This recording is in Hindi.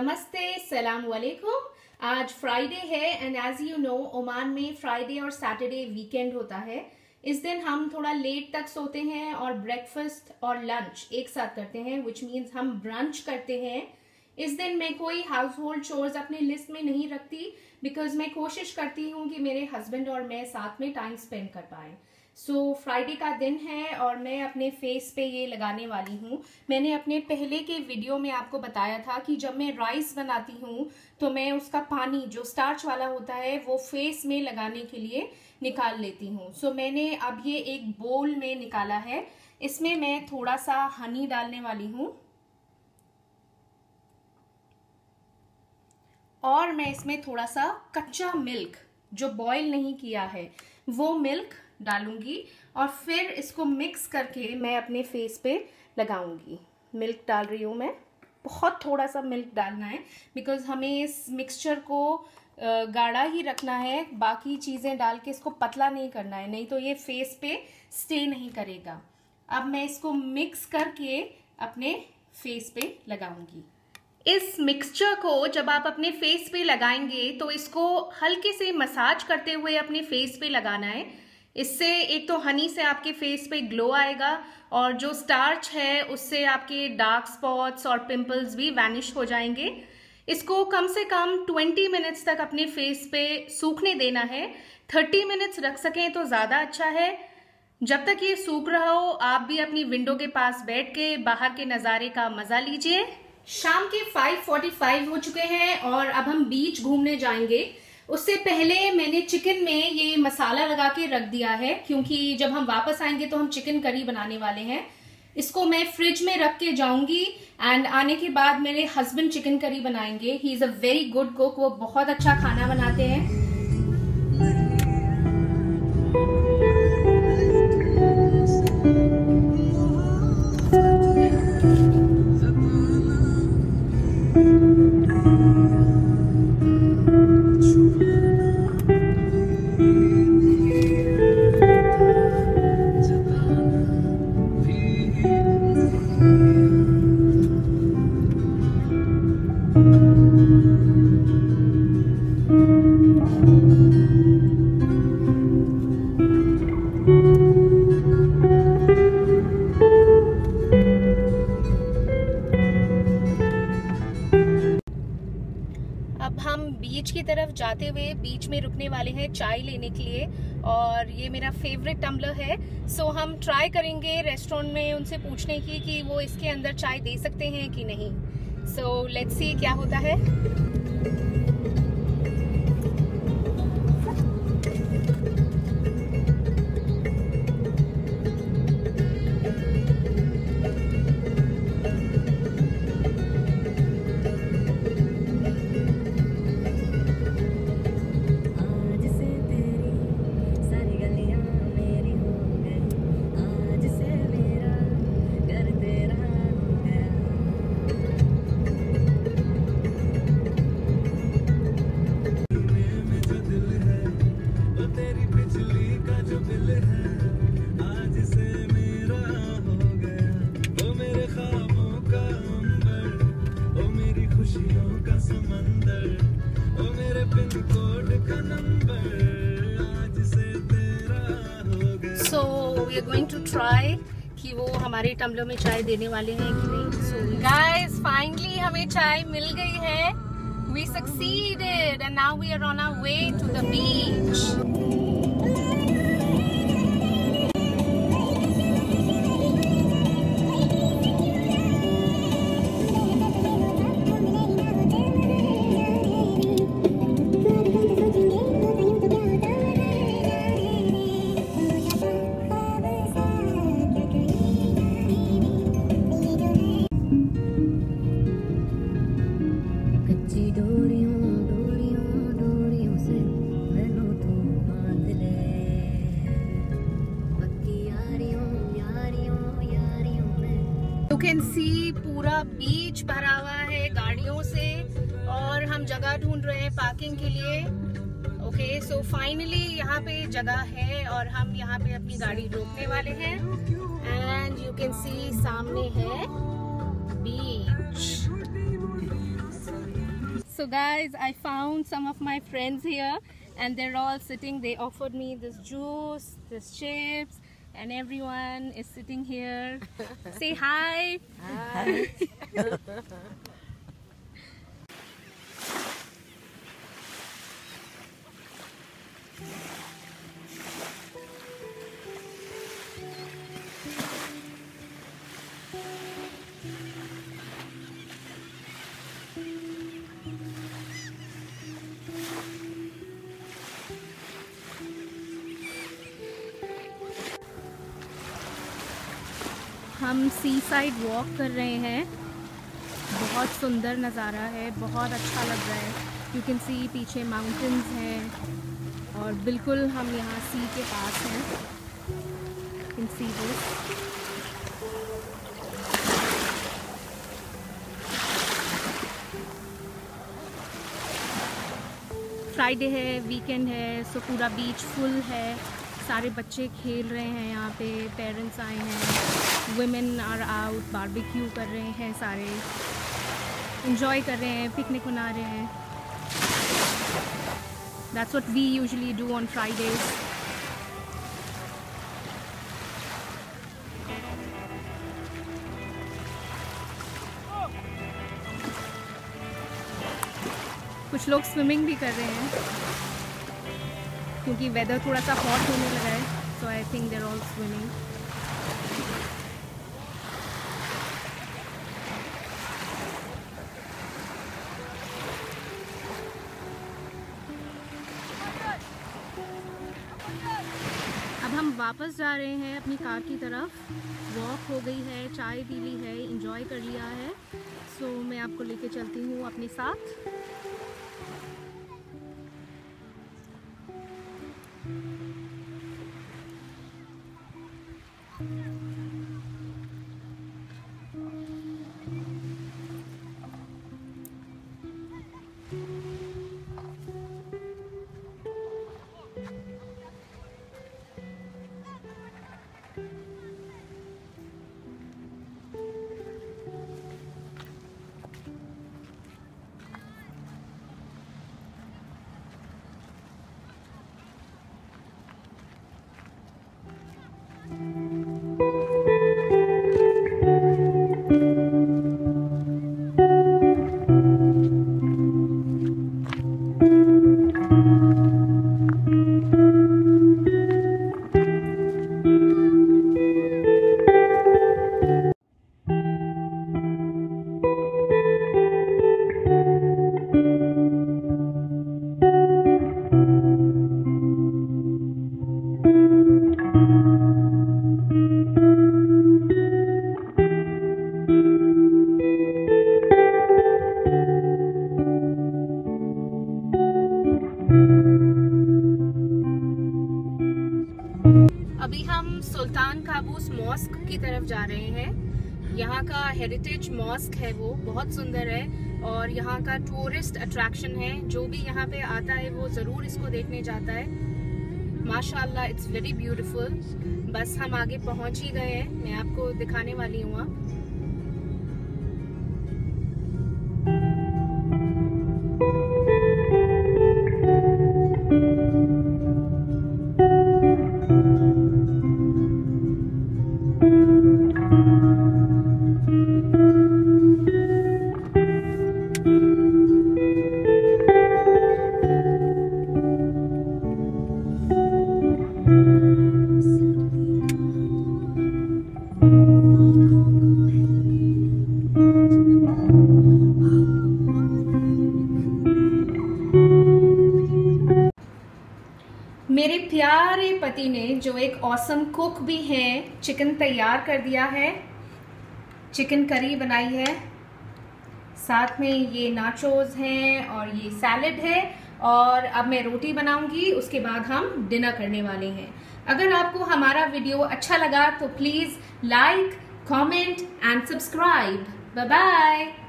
नमस्ते, सलाम वालेकुम। आज फ्राइडे है and as you know Oman में फ्राइडे और सैटरडे वीकेंड होता है। इस दिन हम थोड़ा लेट तक सोते हैं और ब्रेकफास्ट और लंच एक साथ करते हैं, विच मीन्स हम ब्रंच करते हैं। इस दिन मैं कोई हाउस होल्ड चोर्स अपने लिस्ट में नहीं रखती बिकॉज मैं कोशिश करती हूँ कि मेरे हस्बैंड और मैं साथ में टाइम स्पेंड कर पाए। सो फ्राइडे का दिन है और मैं अपने फेस पे ये लगाने वाली हूँ। मैंने अपने पहले के वीडियो में आपको बताया था कि जब मैं राइस बनाती हूँ तो मैं उसका पानी जो स्टार्च वाला होता है वो फेस में लगाने के लिए निकाल लेती हूँ। सो मैंने अब ये एक बोल में निकाला है। इसमें मैं थोड़ा सा हनी डालने वाली हूँ और मैं इसमें थोड़ा सा कच्चा मिल्क जो बॉईल नहीं किया है वो मिल्क डालूंगी और फिर इसको मिक्स करके मैं अपने फेस पे लगाऊंगी। मिल्क डाल रही हूँ मैं, बहुत थोड़ा सा मिल्क डालना है बिकॉज हमें इस मिक्सचर को गाढ़ा ही रखना है, बाकी चीज़ें डाल के इसको पतला नहीं करना है, नहीं तो ये फेस पे स्टे नहीं करेगा। अब मैं इसको मिक्स करके अपने फेस पे लगाऊंगी। इस मिक्सचर को जब आप अपने फेस पे लगाएंगे तो इसको हल्के से मसाज करते हुए अपने फेस पे लगाना है। इससे एक तो हनी से आपके फेस पे ग्लो आएगा और जो स्टार्च है उससे आपके डार्क स्पॉट्स और पिंपल्स भी वैनिश हो जाएंगे। इसको कम से कम 20 मिनट्स तक अपने फेस पे सूखने देना है। 30 मिनट्स रख सकें तो ज़्यादा अच्छा है। जब तक ये सूख रहा हो आप भी अपनी विंडो के पास बैठ के बाहर के नज़ारे का मज़ा लीजिए। शाम के 5:45 हो चुके हैं और अब हम बीच घूमने जाएंगे। उससे पहले मैंने चिकन में ये मसाला लगा के रख दिया है क्योंकि जब हम वापस आएंगे तो हम चिकन करी बनाने वाले हैं। इसको मैं फ्रिज में रख के जाऊंगी एंड आने के बाद मेरे हस्बैंड चिकन करी बनाएंगे। He is a very good cook, वो बहुत अच्छा खाना बनाते हैं। अब हम बीच की तरफ जाते हुए बीच में रुकने वाले हैं चाय लेने के लिए और ये मेरा फेवरेट टम्बलर है। सो हम ट्राई करेंगे रेस्टोरेंट में उनसे पूछने की कि वो इसके अंदर चाय दे सकते हैं कि नहीं। सो लेट्स सी क्या होता है। So we are going to try कि वो हमारे टम्बलर में चाय देने वाले हैं कि नहीं। So guys, finally हमें चाय मिल गई है। We succeeded and now we are on our way to the beach. You can see पूरा बीच भरा हुआ है गाड़ियों से और हम जगह ढूंढ रहे हैं पार्किंग के लिए। ओके, सो फाइनली यहाँ पे जगह है और हम यहाँ पे अपनी गाड़ी रोकने वाले हैं एंड यू कैन सी सामने है बीच। So guys, I found some of my friends here and they're all sitting. They offered me this juice, this chips, and everyone is sitting here. Say hi. Hi. हम सी साइड वॉक कर रहे हैं। बहुत सुंदर नज़ारा है, बहुत अच्छा लग रहा है। यू कैन सी पीछे माउंटेन्स हैं और बिल्कुल हम यहाँ सी के पास हैं। You can see this. Friday है, वीकेंड है, सो पूरा बीच फुल है। सारे बच्चे खेल रहे हैं यहाँ पे, पेरेंट्स आए हैं, वुमेन आर आउट, बारबेक्यू कर रहे हैं, सारे एंजॉय कर रहे हैं, पिकनिक मना रहे हैं। That's what we usually do on Fridays. कुछ लोग स्विमिंग भी कर रहे हैं क्योंकि वेदर थोड़ा सा हॉट होने लगा है, so I think they're all swimming. अब हम वापस जा रहे हैं अपनी कार की तरफ। वॉक हो गई है, चाय पी ली है, एंजॉय कर लिया है, सो मैं आपको लेके चलती हूँ अपने साथ। अभी हम सुल्तान काबूस मॉस्क की तरफ जा रहे हैं। यहाँ का हेरिटेज मॉस्क है, वो बहुत सुंदर है और यहाँ का टूरिस्ट अट्रैक्शन है। जो भी यहाँ पे आता है वो ज़रूर इसको देखने जाता है। माशाल्लाह, इट्स वेरी ब्यूटीफुल। बस हम आगे पहुँच ही गए हैं, मैं आपको दिखाने वाली हूँ अब। मेरे प्यारे पति ने, जो एक ऑसम कुक भी हैं, चिकन तैयार कर दिया है। चिकन करी बनाई है, साथ में ये नाचोस हैं और ये सैलेड है, और अब मैं रोटी बनाऊंगी। उसके बाद हम डिनर करने वाले हैं। अगर आपको हमारा वीडियो अच्छा लगा तो please like, comment and subscribe. Bye bye.